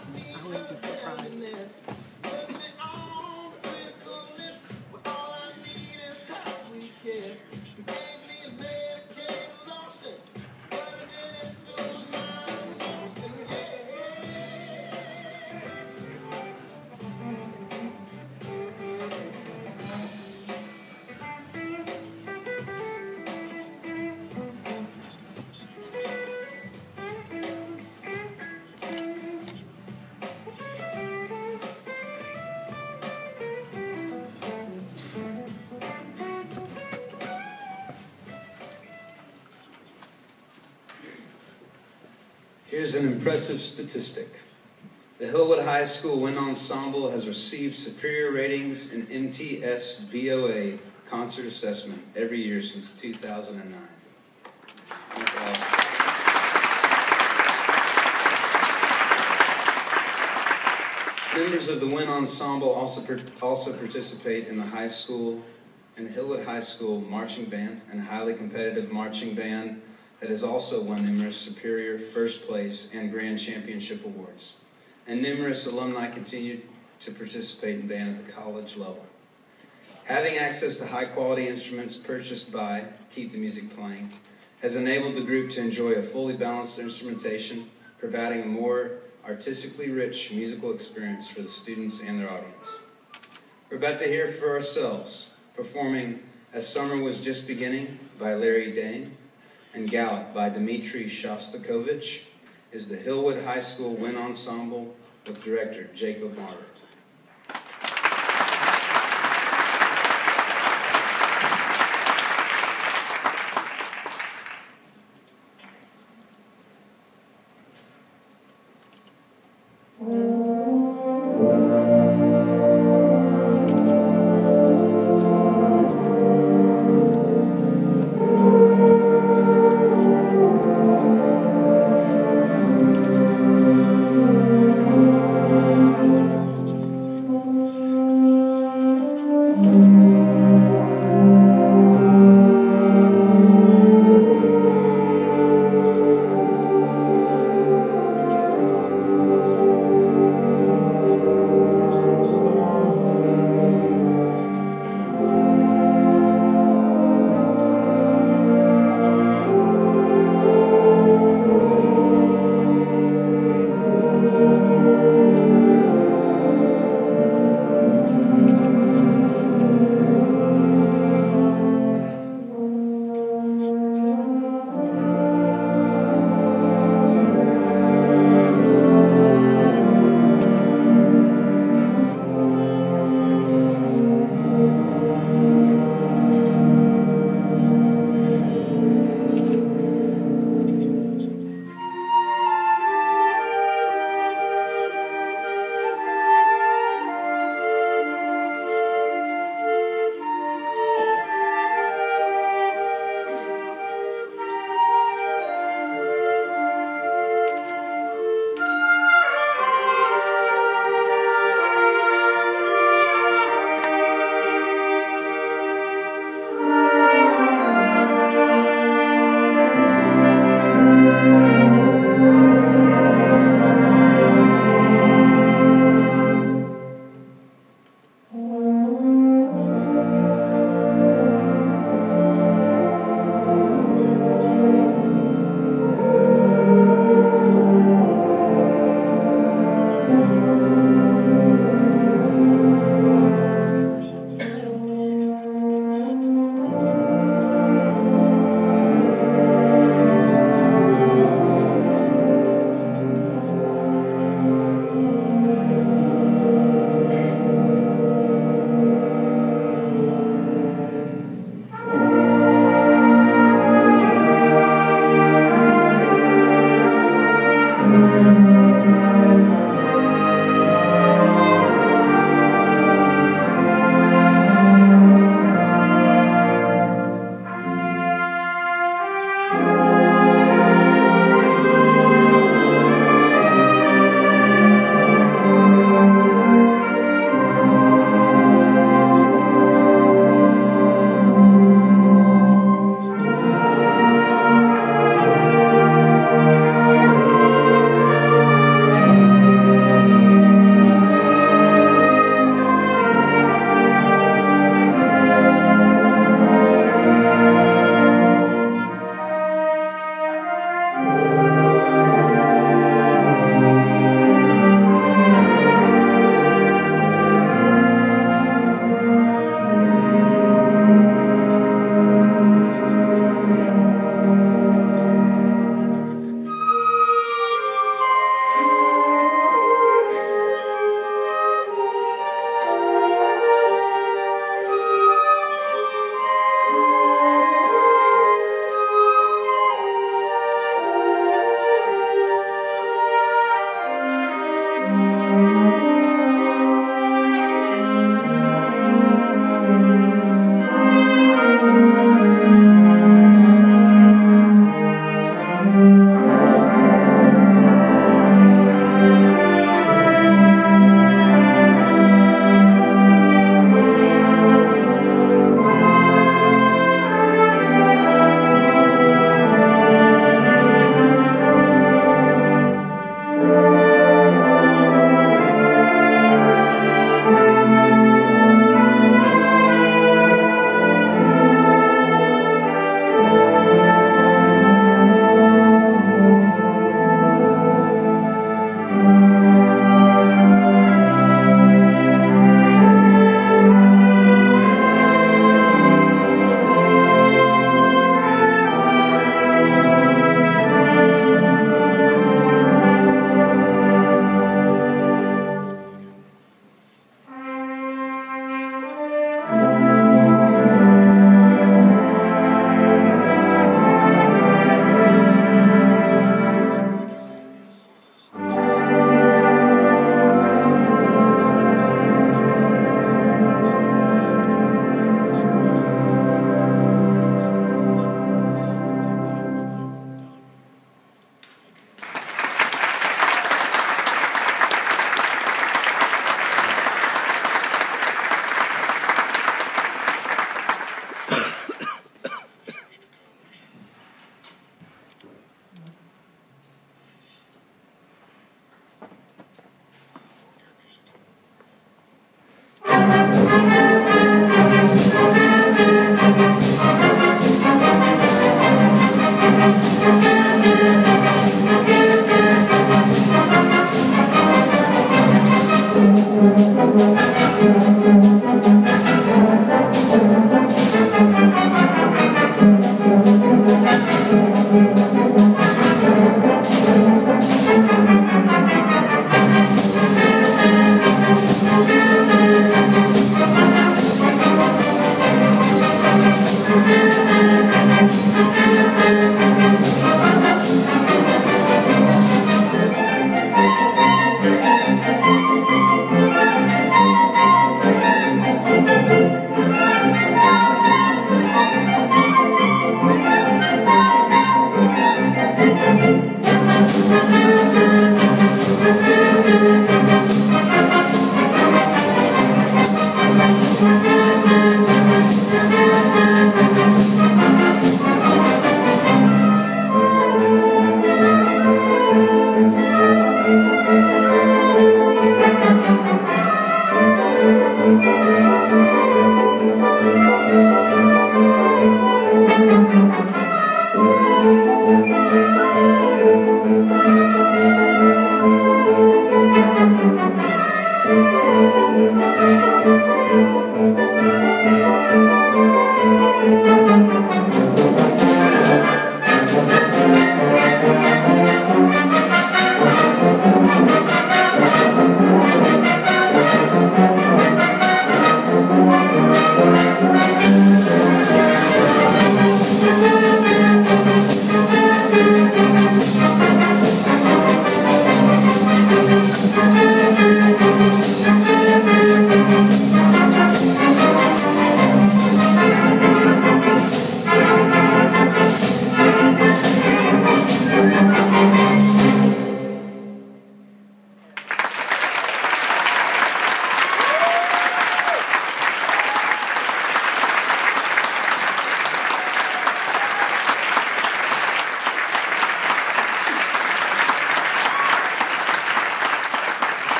I wouldn't be surprised. Here's an impressive statistic. The Hillwood High School Wind Ensemble has received superior ratings in MTS BOA concert assessment every year since 2009. That's awesome. Members of the Wind Ensemble also participate in the Hillwood High School marching band and highly competitive marching band that has also won numerous superior, first place, and grand championship awards. And numerous alumni continue to participate in band at the college level. Having access to high-quality instruments purchased by Keep the Music Playing has enabled the group to enjoy a fully balanced instrumentation, providing a more artistically rich musical experience for the students and their audience. We're about to hear for ourselves, performing As Summer Was Just Beginning by Larry Daehn, and Galop by Dmitri Shostakovich, is the Hillwood High School Wind Ensemble with director Jacob Maurer.